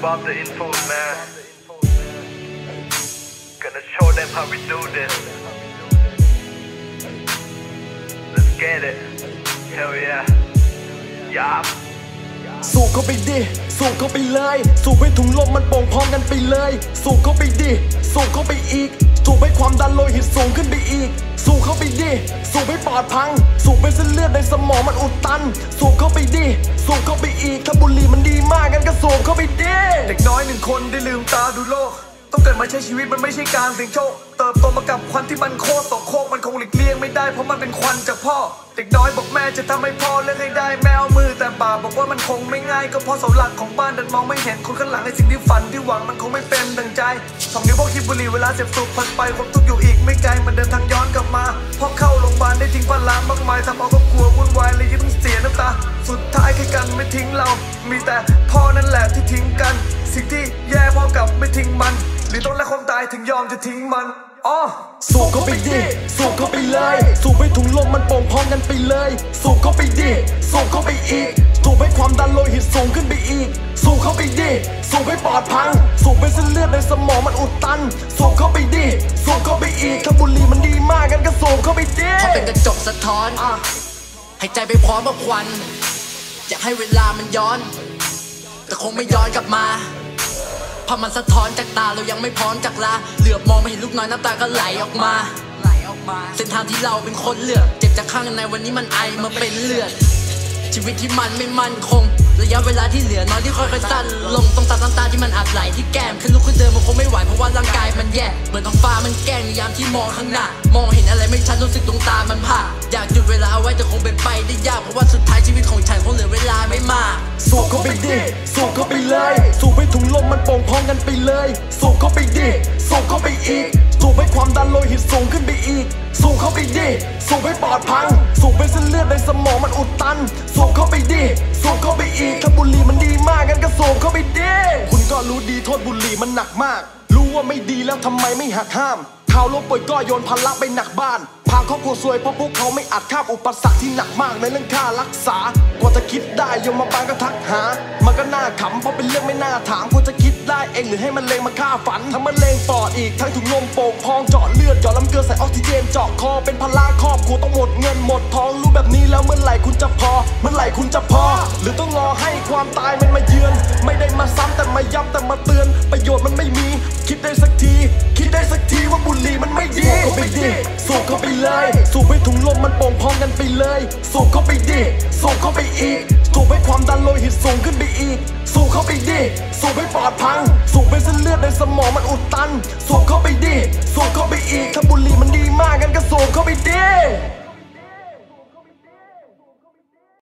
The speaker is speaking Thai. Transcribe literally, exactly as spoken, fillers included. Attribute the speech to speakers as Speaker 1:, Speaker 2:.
Speaker 1: Bob the info man. Gonna show them how we do this. Let's get it. Hell yeah. Yeah.
Speaker 2: สูบเข้าไปดิสูบเข้าไปเลยสูบให้ถุงลมมันโป่งพร้อมกันไปเลยสูบเข้าไปดิสูบเข้าไปอีกสูบให้ความดันโลหิตสูงขึ้นไปอีกสูบเข้าไปดิสูบให้ปอดพังสูบให้เส้นเลือดในสมองมันอุดตันสูบเข้าไปดิสูบเข้าไปอีกถ้าบุหรี่มันดีมากงั้นก็สูบเข้าไปดิเด็กน้อยหนึ่งคนได้ลืมตาดูโลกต้องเกิดมาใช้ชีวิตมันไม่ใช่การเสี่ยงโชคเติบโตมากับควันที่มันโคตรตกโคกมันคงหลีกเลี่ยงไม่ได้เพราะมันเป็นควันจากพ่อเด็กน้อยบอกแม่จะทำให้พ่อเลือกให้ได้แมวมือแต่ป่าบอกว่ามันคงไม่ง่ายก็เพราะเสาหลักของบ้านดันมองไม่เห็นคนข้างหลังในสิ่งที่ฝันที่หวังมันคงไม่เป็นดังใจสองนิ้วพวกคิดบุหรี่เวลาเสพสูบผ่านไปความทุกข์อยู่อีกไม่ไกลมันเดินทางย้อนกลับมาพอเข้าโรงพยาบาลได้ทิ้งพลามากมายทำเอาครอบครัววุ่นวายเลยยิ่งต้องเสียน้ำตาสุดท้ายแค่กันไม่ทิ้งเรามีแต่พ่อนั่นแหละที่ทิ้งกันสิ่งที่แย่พ่อกับไม่ทิ้งมันหรือต้องและความตายถึงยอมจะทิ้งมันอ๋อสูบเข้าไปดิสูบเข้าไปเลยสูบให้ถุงลมมันโป่งพร้อมกันไปเลยสูบเข้าไปดิสูบเข้าไปอีกสูบให้ความดันโลหิตสูงขึ้นไปอีกสูบเข้าไปดิสูบให้ปอดพังสูบให้เส้นเลือดในสมองมันอุดตันสูบเข้าไปดิสูบเข้าไปอีกถ้าบุหรี่มันดีมากงั้นก็สูบเข้าไปดิ
Speaker 3: พอเป็นกระจกสะท้อนหายใจไปพร้อมกับควันอยากให้เวลามันย้อนแต่คงไม่ย้อนกลับมาพอมันสะท้อนจากตาเรายังไม่พร้อมจากลาเหลือบมองไม่เห็นลูกน้อยน้ำตาก็ไหลออกมาเส้นทางที่เราเป็นคนเลือกเจ็บจากข้างในวันนี้มันไอมาเป็นเลือดชีวิตที่มันไม่มั่นคงระยะเวลาที่เหลือน้อยที่ค่อยๆสั้นลงต้องตัดน้ำตาที่มันอัดไหลที่แก้มขึ้นลุกขึ้นเดินมันคงไม่ไหวเพราะว่าร่างกายมันแย่เหมือนท้องฟ้ามันแกล้งในยามที่มองข้างหน้ามองเห็นอะไรไม่ชัดรู้สึกดวงตามันผ่าอยากหยุดเวลาเอาไว้แต่คงเป็นไปได้ยากเพราะว่าสุดท้ายชีวิตของฉันคงเหลือเวลาไม่มาก
Speaker 2: สูบเข้าไปดิสูบเข้าไปเลยสูบให้ถุงลมมันโป่งพร้อมกันไปเลยสูบเข้าไปดิสูบเข้าไปอีกสูบให้ความดันโลหิตสูงขึ้นไปอีกสูบเข้าไปดิสูบให้ปอดพังสูบให้เส้นเลือดในสมองมันอุดตันสูบเข้าไปดิสูบเข้าไปอีกถ้าบุหรี่มันดีมากงั้นก็สูบเข้าไปดิคุณก็รู้ดีโทษบุหรี่มันหนักมากรู้ว่าไม่ดีแล้วทำไมไม่หักห้ามข่าวล้มป่วยก็โยนภาระไปหนักบ้านพาครอบครัวซวยเพราะพวกเขาไม่อาจข้ามอุปสรรคที่หนักมากในเรื่องค่ารักษากว่าจะคิดได้ยมมาบางก็ทักหามันก็น่าขำเพราะเป็นเรื่องไม่น่าถามควรจะคิดได้เองหรือให้มันเลงมาฆ่าฝันทั้งมันเลงปอดอีกทั้งถุงลมโป่งพองเจาะเลือดเจาะลำเกลือใส่ออกซิเจนเจาะคอเป็นภาระครอบครัวต้องหมดเงินหมดทองรู้แบบนี้แล้วเมื่อไหร่คุณจะพอเมื่อไหร่คุณจะพอหรือต้องรอให้ความตายมันมาเยือนไม่ได้มาซ้ำแต่มาย้ำแต่มาเตือนประโยชน์มันไม่มีคิดได้สักทีคิดได้สักทีว่าบุหรี่มันไม่ดีสูบเข้าไปดิสูบเข้าไปเลยสูบให้ถุงลมมันโป่งพร้อมกันไปเลยสูบเข้าไปดิสูบเข้าไปอีกสูบให้ความดันโลหิตสูงขึ้นไปอีกสูบเข้าไปดิสูบให้ปอดพังสูบให้เส้นเลือดในสมองมันอุดตันสูบเข้าไปดิสูบเข้าไปอีกถ้าบุหรี่มันดีมากงั้นก็สูบเข้าไปดิ